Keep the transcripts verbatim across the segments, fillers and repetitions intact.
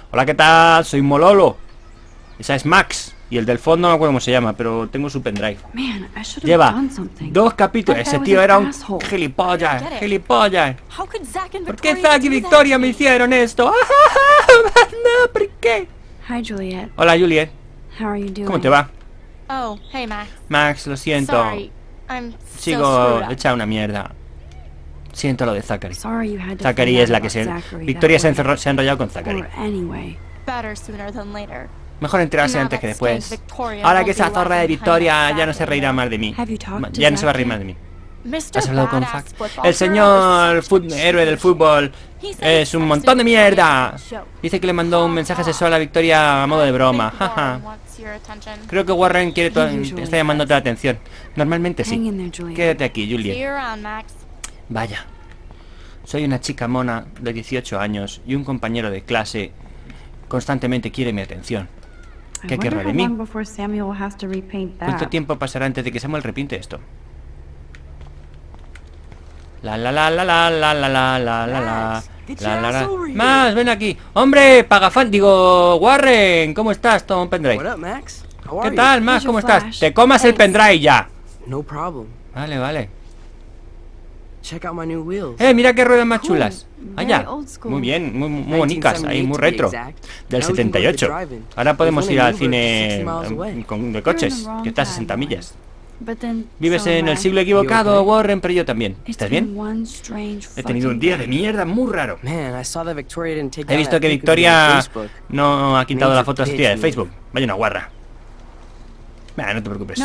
Hola, ¿qué tal? Soy Mololo. Esa es Max. Y el del fondo no me acuerdo cómo se llama, pero tengo su pendrive. Lleva dos capítulos. Ese tío era un gilipollas. Gilipollas. ¿Por qué Zack y Victoria me hicieron esto? No, ¿por qué? Hola, Juliet. ¿Cómo te va? Oh, hey Max. Max, lo siento. Sorry, I'm Sigo so screwed up. hecha una mierda. Siento lo de Zachary. Zachary es la que se... Victoria se, encerró, se ha enrollado con Zachary. Better sooner than later. Mejor enterarse antes que después. Ahora que esa zorra de Victoria ya no se reirá más de mí. Ya no se va a reír más de mí. ¿Has hablado con Zack? El señor fut- héroe del fútbol es un montón de mierda. Dice que le mandó un mensaje sexual a Victoria a modo de broma. Jaja. Creo que Warren quiere tu- está llamándote la atención. Normalmente sí. Quédate aquí, Juliet. Vaya. Soy una chica mona de dieciocho años y un compañero de clase constantemente quiere mi atención. ¿Qué querrá de mí? ¿Cuánto tiempo pasará antes de que Samuel repinte esto? La la la la la la la la la la la la la la. Más, ven aquí. Hombre, Pagafan, digo, Warren, ¿cómo estás? Toma un pendrive. ¿Qué tal, Max? ¿Cómo estás? Te comas el pendrive ya. Vale, vale. Eh, mira qué ruedas más chulas. Allá. Muy bien, muy, muy bonitas, ahí, muy retro. Del setenta y ocho. Ahora podemos ir al cine um, con, de coches, que está a sesenta millas. Vives en el siglo equivocado, Warren, pero yo también. ¿Estás bien? He tenido un día de mierda muy raro. He visto que Victoria no ha quitado la foto de su tía de Facebook. Vaya una guarra. Nah, no te preocupes.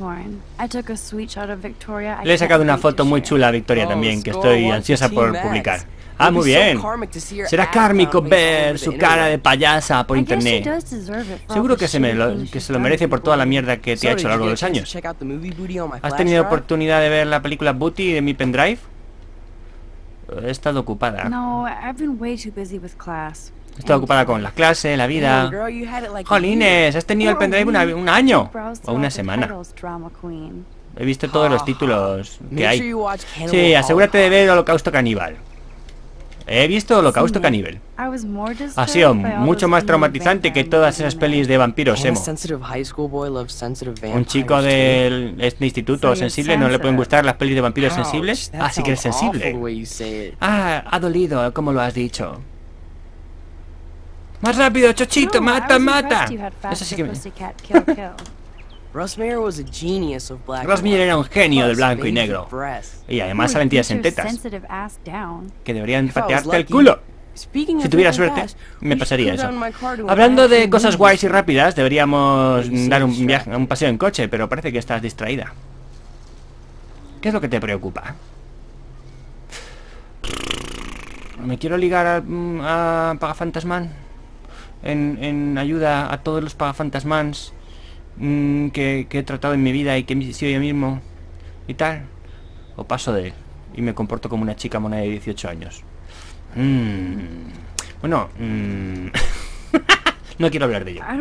Le he sacado una foto muy chula a Victoria también, que estoy ansiosa por publicar. Ah, muy bien. Será kármico ver su cara de payasa por internet. Seguro que se, me lo, que se lo merece por toda la mierda que te ha hecho a lo largo de los años. ¿Has tenido oportunidad de ver la película Booty de mi pendrive? He estado ocupada. He estado ocupada con las clases, la vida. Jolines, has tenido el pendrive una, un año o una semana. He visto todos los títulos que hay. Sí, asegúrate de ver Holocausto Caníbal. He visto Holocausto Caníbal. Ha sido mucho más traumatizante que todas esas pelis de vampiros emo. Un chico del este instituto sensible no le pueden gustar las pelis de vampiros sensibles. Ah, sí que eres sensible. Ah, ha dolido, como lo has dicho. Más rápido, Chochito, mata, mata. Eso sí que me... Ross Meyer era un genio del blanco y negro. Y además salen tías en tetas que deberían patearte el culo. Si tuviera suerte, me pasaría eso. Hablando de cosas guays y rápidas, deberíamos dar un viaje, un paseo en coche, pero parece que estás distraída. ¿Qué es lo que te preocupa? ¿Me quiero ligar a, a Pagafantasman? En, en ayuda a todos los Pagafantasmans mmm, que, que he tratado en mi vida y que he sido yo mismo y tal. O paso de él y me comporto como una chica mona de dieciocho años. Mm. Bueno, mm. No quiero hablar de ello.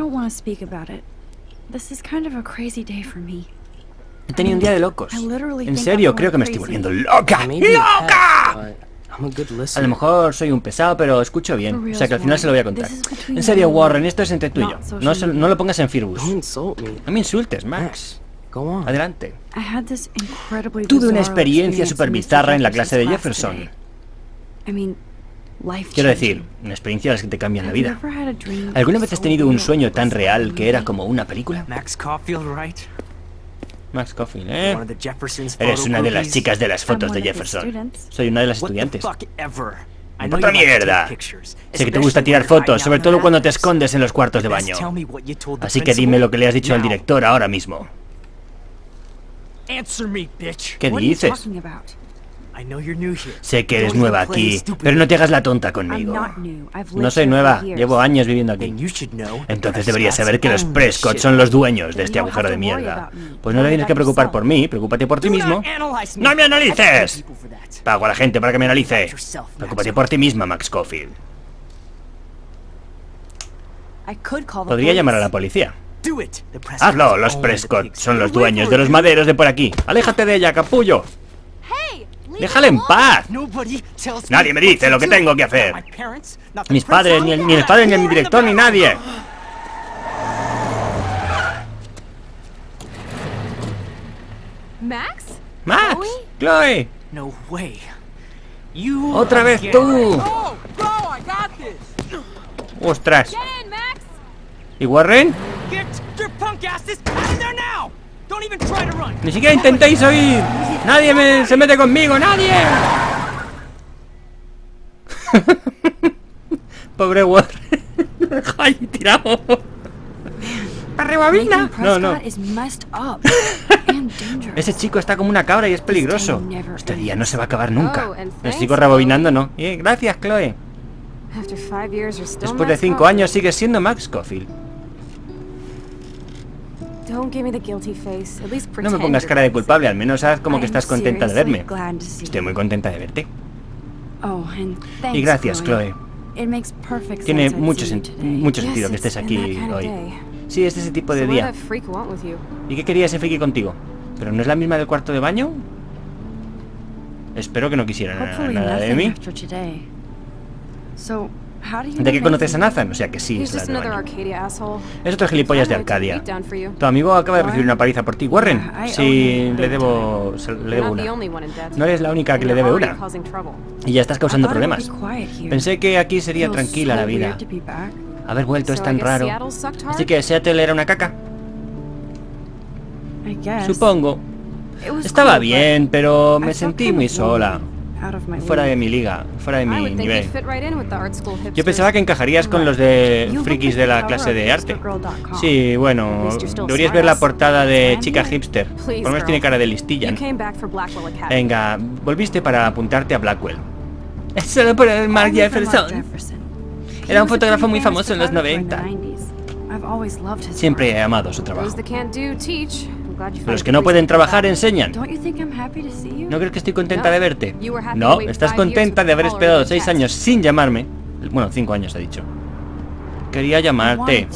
He tenido un día de locos. En serio, creo que me estoy volviendo loca. ¡Loca! A lo mejor soy un pesado, pero escucho bien. O sea que al final se lo voy a contar. En serio, Warren, esto es entre tú y yo. No, se, no lo pongas en Firbus. No me insultes, Max. Adelante. Tuve una experiencia súper bizarra en la clase de Jefferson. Quiero decir, una experiencia de las que te cambian la vida. ¿Alguna vez has tenido un sueño tan real que era como una película? Max Caulfield, Max Caulfield, ¿eh? Eres una de las chicas de las fotos de Jefferson. Soy una de las estudiantes. ¡Otra mierda! Sé que te gusta tirar fotos, sobre todo cuando te escondes en los cuartos de baño. Así que dime lo que le has dicho al director ahora mismo. ¿Qué dices? Sé que eres nueva aquí, pero no te hagas la tonta conmigo. No soy nueva, llevo años viviendo aquí. Entonces deberías saber que los Prescott son los dueños de este agujero de mierda. Pues no te tienes que preocupar por mí, preocúpate por ti mismo. ¡No me analices! Pago a la gente para que me analice. Preocúpate por ti misma, Max Caulfield. Podría llamar a la policía. Hazlo, los Prescott son los dueños de los maderos de por aquí. ¡Aléjate de ella, capullo! ¡Déjale en paz! Nadie me dice lo que tengo que hacer. Mis padres, ni el, ni el padre, ni el mi director, ni nadie. Max? Max, Chloe. Otra vez tú. Ostras. ¿Y Warren? Ni siquiera intentéis oír. Nadie me, se mete conmigo, nadie. Pobre Warren. Ay, tiramos. ¡Para rebobina! No, no. Ese chico está como una cabra y es peligroso. Este día no se va a acabar nunca. El chico rebobinando no. Eh, gracias, Chloe. Después de cinco años sigues siendo Max Scofield. No me pongas cara de culpable, al menos haz como que estás contenta de verme. Estoy muy contenta de verte. Y gracias, Chloe. Tiene mucho, sen mucho sentido que estés aquí hoy. Sí, es ese tipo de día. ¿Y qué quería ese friki contigo? ¿Pero no es la misma del cuarto de baño? Espero que no quisiera nada, nada de mí. ¿De qué conoces a Nathan? O sea que sí, es la del baño. Es otro gilipollas de Arcadia. Tu amigo acaba de recibir una paliza por ti, Warren. Sí, le debo, le debo una. No eres la única que le debe una. Y ya estás causando problemas. Pensé que aquí sería tranquila la vida. Haber vuelto es tan raro. Así que Seattle era una caca. Supongo. Estaba bien, pero me sentí muy sola. Fuera de mi liga, fuera de mi nivel. Yo pensaba que encajarías con los de frikis de la clase de arte. Sí, bueno, deberías ver la portada de Chica Hipster. Por lo menos tiene cara de listilla. Venga, volviste para apuntarte a Blackwell. Es solo por el Mark Jefferson. Era un fotógrafo muy famoso en los noventa. Siempre he amado su trabajo. Los que no pueden trabajar enseñan. ¿No crees que estoy contenta de verte? No, estás contenta de haber esperado seis años sin llamarme. Bueno, cinco años he dicho. Quería llamarte.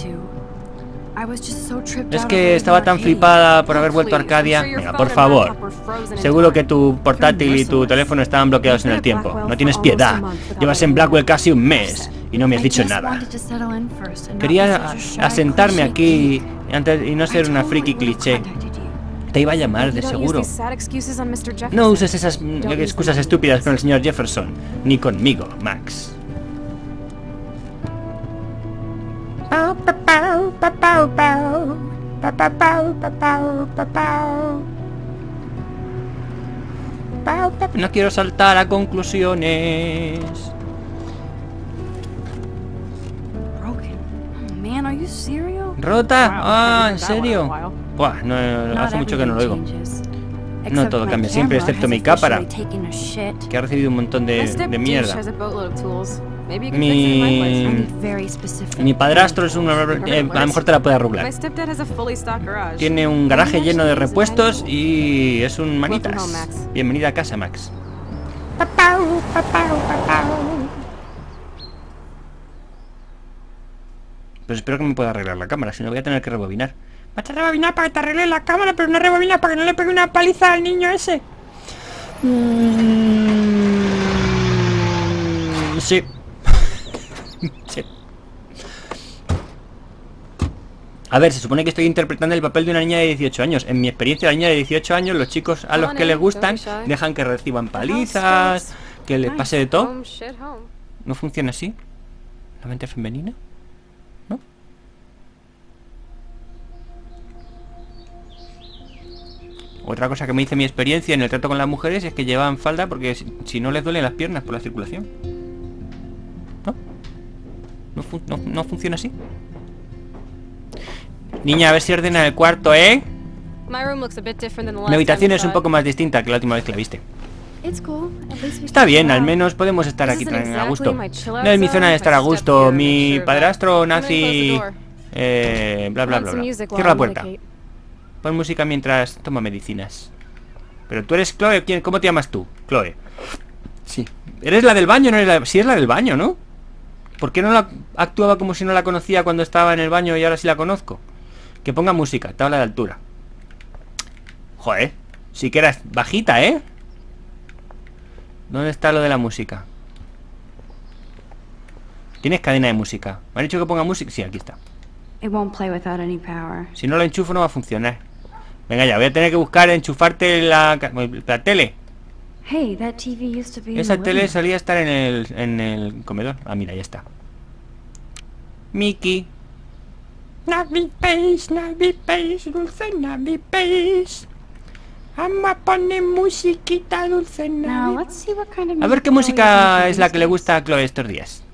Es que estaba tan flipada por haber vuelto a Arcadia. Venga, por favor. Seguro que tu portátil y tu teléfono estaban bloqueados en el tiempo. No tienes piedad. Llevas en Blackwell casi un mes y no me has dicho nada. Quería asentarme aquí antes y no ser una friki cliché. Te iba a llamar, de seguro. No uses esas excusas estúpidas con el señor Jefferson. Ni conmigo, Max. No quiero saltar a conclusiones. ¿Rota? Ah, ¿en serio? Buah, no, hace mucho que no lo oigo. No todo cambia siempre, excepto mi cámara, que ha recibido un montón de, de mierda. Mi... Mi padrastro es un... Eh, a lo mejor te la puede arreglar. Tiene un garaje lleno de repuestos y es un manitas. Bienvenida a casa, Max. Pues espero que me pueda arreglar la cámara, si no voy a tener que rebobinar. Vas a rebobinar para que te arregle la cámara, pero no rebobina para que no le pegue una paliza al niño ese. Mm, sí. Sí. A ver, se supone que estoy interpretando el papel de una niña de dieciocho años. En mi experiencia, la niña de dieciocho años, los chicos a los que les gustan dejan que reciban palizas, que les pase de todo. ¿No funciona así? ¿La mente femenina? ¿No? Otra cosa que me dice mi experiencia en el trato con las mujeres es que llevan falda porque si, si no les duelen las piernas por la circulación. ¿No? ¿No, fu no, no funciona así? Niña, a ver si ordena el cuarto, ¿eh? Mi habitación es un poco más distinta que la última vez que la viste. Está bien, al menos podemos estar aquí a gusto. No es mi zona de estar a gusto. Mi padrastro nazi... Eh, bla, bla, bla, bla. Cierra la puerta. Pon música mientras toma medicinas. Pero tú eres Chloe, ¿quién? ¿Cómo te llamas tú? Chloe. Sí. ¿Eres la del baño? No eres la... Sí, es la del baño, ¿no? ¿Por qué no la actuaba como si no la conocía cuando estaba en el baño y ahora sí la conozco? Que ponga música, tabla de altura. Joder, sí que eras bajita, ¿eh? ¿Dónde está lo de la música? ¿Tienes cadena de música? ¿Me han dicho que ponga música? Sí, aquí está. Si no lo enchufo no va a funcionar. Venga ya, voy a tener que buscar enchufarte la, la tele. Esa tele solía estar en el, en el comedor. Ah, mira, ya está. Mickey. Navi Pace, Navi Pace, dulce Navi Pace. Vamos a poner musiquita dulce Navi. A ver qué música es la que le gusta a Chloe estos días.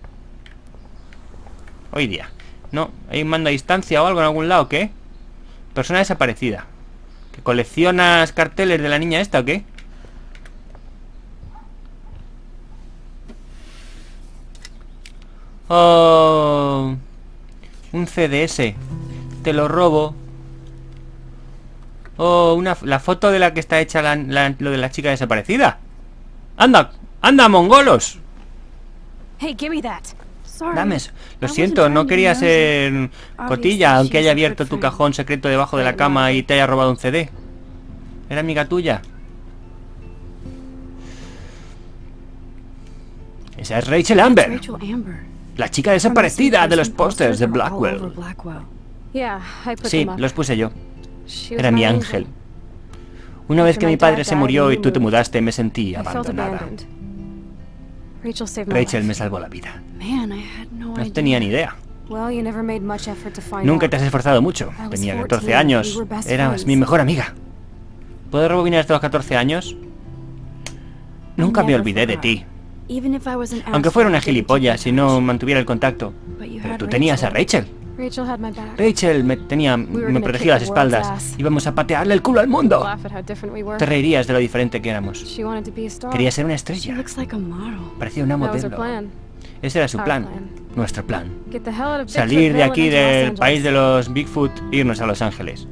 Hoy día. No, hay un mando a distancia o algo en algún lado, ¿qué? Persona desaparecida. ¿Que coleccionas carteles de la niña esta o qué? Oh, un C D S. Te lo robo. Oh, una, la foto de la que está hecha la, la, lo de la chica desaparecida. Anda, anda, mongolos. Hey, give me that. Dame eso. Lo siento, no quería ser cotilla, aunque haya abierto tu cajón secreto debajo de la cama y te haya robado un C D. Era amiga tuya. Esa es Rachel Amber, la chica desaparecida de los pósters de Blackwell. Sí, los puse yo. Era mi ángel. Una vez que mi padre se murió y tú te mudaste, me sentí abandonada. Rachel me salvó la vida. No tenía ni idea. Nunca te has esforzado mucho. Tenía catorce años. Eras mi mejor amiga. ¿Puedo rebobinar estos catorce años? Nunca me olvidé de ti. Aunque fuera una gilipollas y no mantuviera el contacto. Pero tú tenías a Rachel. Rachel me tenía, me protegía las espaldas. Íbamos a patearle el culo al mundo. Te reirías de lo diferente que éramos. Quería ser una estrella. Parecía una modelo. Ese era su plan. Nuestro plan. Salir de aquí del país de los Bigfoot e irnos a Los Ángeles.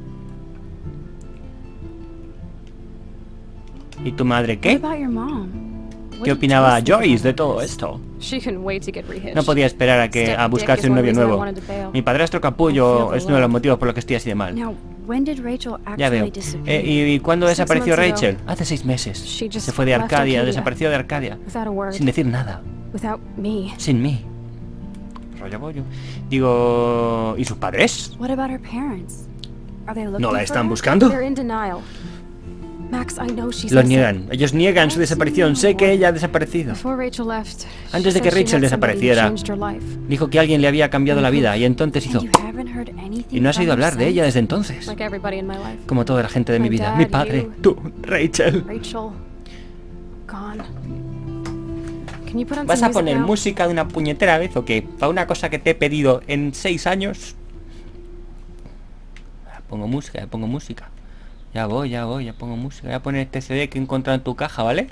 ¿Y tu madre qué? ¿Qué opinaba Joyce de todo esto? No podía esperar a que a buscarse un novio nuevo. Mi padrastro capullo es uno de los motivos por los que estoy así de mal. Ya veo. Eh, ¿Y, ¿Y cuándo desapareció Rachel? Hace seis meses. Se fue de Arcadia, desapareció de Arcadia. Sin decir nada. Sin mí. Rollo bollo. Digo... ¿Y sus padres? ¿No la están buscando? Lo niegan. Ellos niegan su desaparición. Sé que ella ha desaparecido. Antes de que Rachel desapareciera, dijo que alguien le había cambiado la vida y entonces hizo... Y no has oído hablar de ella desde entonces. Como toda la gente de mi vida. Mi padre, tú, Rachel. ¿Vas a poner música de una puñetera vez o qué? ¿Para una cosa que te he pedido en seis años? Pongo música, pongo música. Ya voy, ya voy, ya pongo música. Voy a poner este C D que he encontrado en tu caja, ¿vale?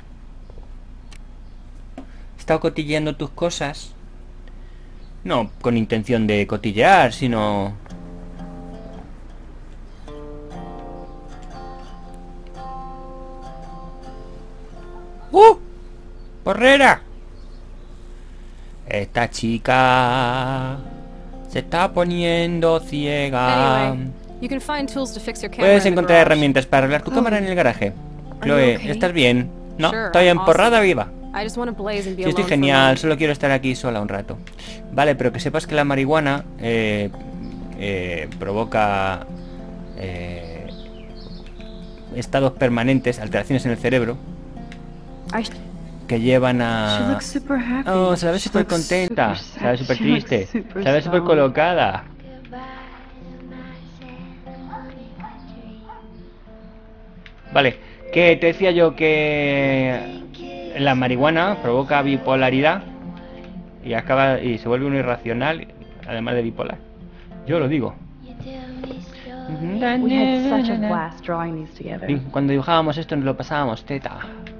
He estado cotilleando tus cosas. No con intención de cotillear, sino... ¡Uh! ¡Porrera! Esta chica se está poniendo ciega. Puedes encontrar herramientas para arreglar tu cámara en el garaje. Chloe, ¿estás bien? No, estoy emporrada viva. Sí, estoy genial, solo quiero estar aquí sola un rato. Vale, pero que sepas que la marihuana eh, eh, provoca eh, estados permanentes, alteraciones en el cerebro, que llevan a... Oh, se la ve súper contenta, se la ve súper triste, se la ve súper colocada. Vale, que te decía yo que la marihuana provoca bipolaridad y acaba y se vuelve uno irracional, además de bipolar. Yo lo digo. Sí, cuando dibujábamos esto nos lo pasábamos teta.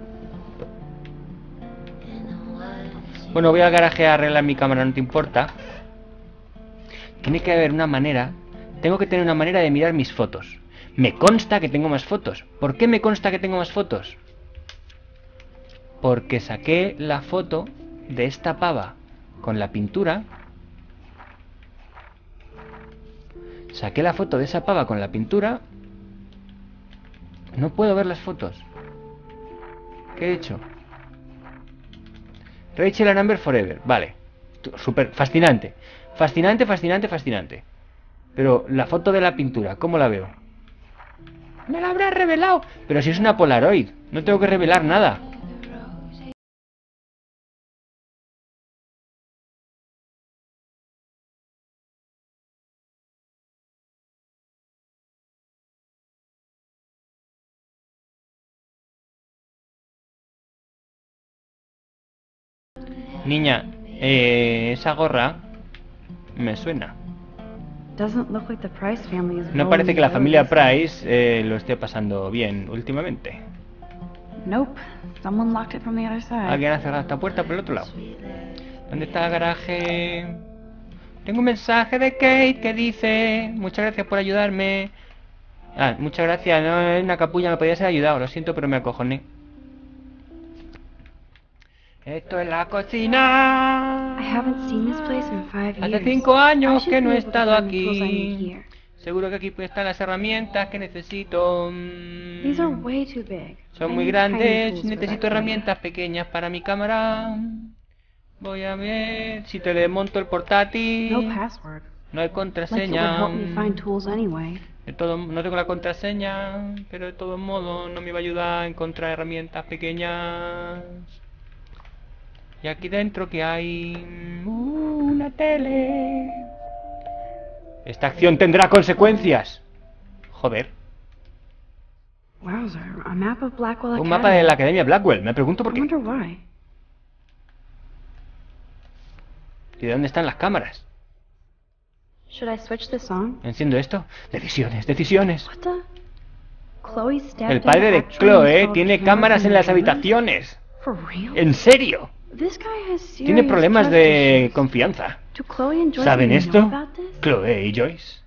Bueno, voy al garaje a arreglar mi cámara, ¿no te importa? Tiene que haber una manera. Tengo que tener una manera de mirar mis fotos. Me consta que tengo más fotos. ¿Por qué me consta que tengo más fotos? Porque saqué la foto de esta pava con la pintura. Saqué la foto de esa pava con la pintura. No puedo ver las fotos. ¿Qué he hecho? Rachel and Amber Forever. Vale. Súper fascinante. Fascinante, fascinante, fascinante. Pero la foto de la pintura, ¿cómo la veo? Me la habrá revelado. Pero si es una Polaroid, no tengo que revelar nada. Niña, eh, esa gorra me suena. No parece que la familia Price eh, lo esté pasando bien últimamente. Alguien ha cerrado esta puerta por el otro lado. ¿Dónde está el garaje? Tengo un mensaje de Kate que dice: muchas gracias por ayudarme. Ah, muchas gracias, no es una capulla, me podías haber ayudado. Lo siento, pero me acojoné. Esto es la cocina. Hace cinco años que no he estado aquí. Seguro que aquí están las herramientas que necesito. Son muy grandes. Necesito herramientas pequeñas para mi cámara. Voy a ver si te desmonto el portátil. No hay contraseña. De todo, no tengo la contraseña, pero de todos modos no me va a ayudar a encontrar herramientas pequeñas. Y aquí dentro que hay uh, una tele. Esta acción tendrá consecuencias. Joder. Un mapa de la Academia Blackwell. Me pregunto por qué. ¿Y de dónde están las cámaras? ¿Enciendo esto? Decisiones, decisiones. El padre de Chloe tiene cámaras en las habitaciones. ¿En serio? Tiene problemas de confianza. ¿Saben esto? Chloe y Joyce.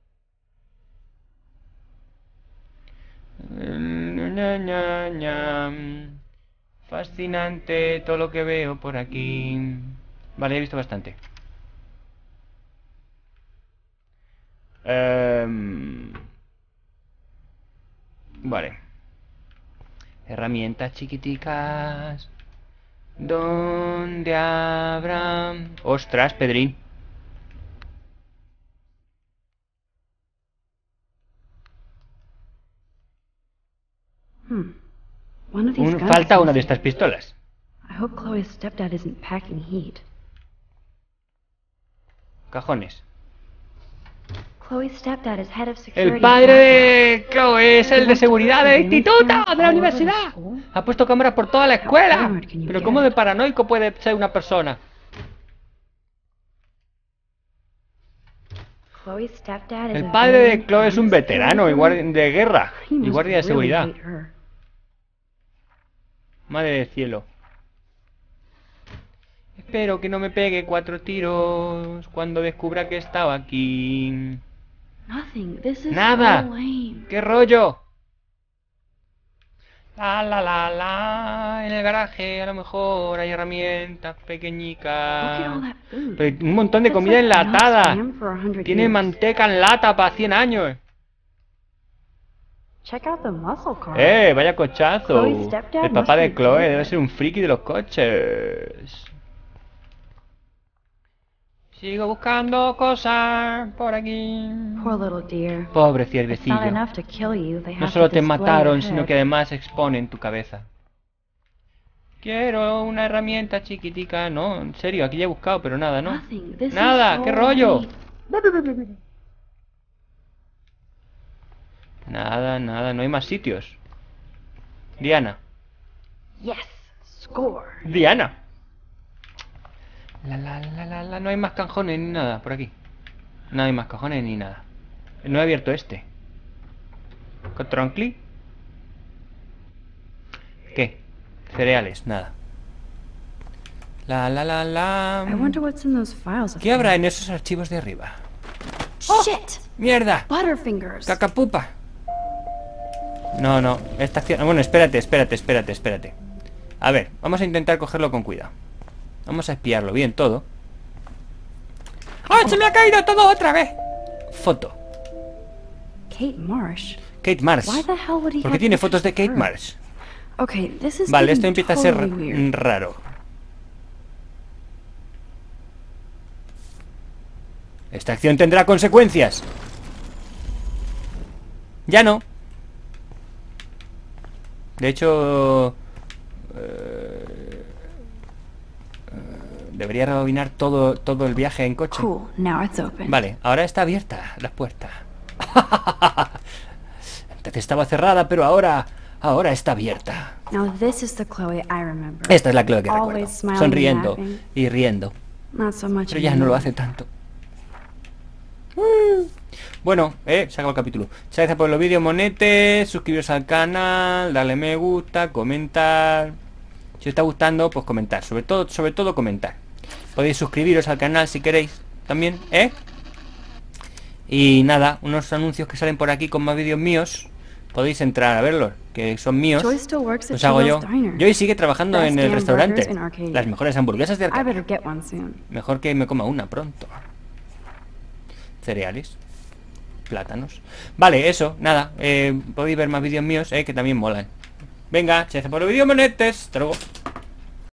Ña, ña, ña. Fascinante todo lo que veo por aquí. Vale, he visto bastante. Um, vale. Herramientas chiquiticas. ¿Dónde habrá? Ostras, Pedrín. Hmm. Un, falta una de estas pistolas. Cajones. El padre de Chloe es el de seguridad del instituto, de la universidad. Ha puesto cámaras por toda la escuela. Pero ¿cómo de paranoico puede ser una persona? El padre de Chloe es un veterano de guerra y guardia de seguridad. Madre del cielo. Espero que no me pegue cuatro tiros cuando descubra que estaba aquí. Nada. ¿Qué rollo? La la la la. En el garaje a lo mejor hay herramientas pequeñicas. Pero hay un montón de comida enlatada. Tiene manteca en lata para cien años. Eh, vaya cochazo. El papá de Chloe debe ser un friki de los coches. Sigo buscando cosas por aquí. Pobre ciervecillo. No solo te mataron, sino que además exponen tu cabeza. Quiero una herramienta chiquitica. No, en serio, aquí ya he buscado, pero nada, ¿no? Nada, ¿qué rollo? Nada, nada, no hay más sitios. Diana. Diana. La, la, la, la, la, no hay más cajones ni nada por aquí. No hay más cajones ni nada. No he abierto este. ¿Control clic? ¿Qué? Cereales, nada. La, la, la, la. ¿Qué habrá en esos archivos de arriba? ¡Oh! ¡Mierda! ¡Cacapupa! No, no. Esta acción... Bueno, espérate, espérate, espérate, espérate. A ver, vamos a intentar cogerlo con cuidado. Vamos a espiarlo bien todo. ¡Oh, se me ha caído todo otra vez! Foto. Kate Marsh. Kate Marsh. ¿Por qué tiene fotos de Kate Marsh? Vale, esto empieza a ser raro. Esta acción tendrá consecuencias. Ya no. De hecho... Eh, debería rebobinar todo, todo el viaje en coche. Cool. Now it's open. Vale, ahora está abierta la puerta. Antes estaba cerrada, pero ahora... Ahora está abierta. Now this is the Chloe I remember. Esta es la Chloe que recuerdo. Always smiling Sonriendo and laughing. y riendo. Not so much Pero ya no anymore. lo hace tanto. Mm. Bueno, eh, se acabó el capítulo. Muchas gracias por los vídeos, monetes. Suscribiros al canal, darle me gusta, comentar. Si os está gustando, pues comentar. Sobre todo, sobre todo comentar. Podéis suscribiros al canal si queréis también, ¿eh? Y nada, unos anuncios que salen por aquí con más vídeos míos. Podéis entrar a verlos, que son míos. Los hago yo. Joy sigue trabajando en el restaurante. Las mejores hamburguesas de Arcadia. Mejor que me coma una pronto. Cereales. Plátanos. Vale, eso, nada. Eh, podéis ver más vídeos míos, eh, que también molan. Venga, gracias por los vídeos, monetes. Hasta luego.